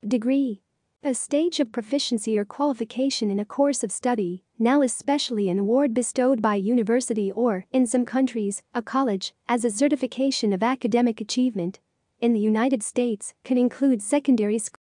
Degree. A stage of proficiency or qualification in a course of study, now especially an award bestowed by a university or, in some countries, a college, as a certification of academic achievement. In the United States, can include secondary school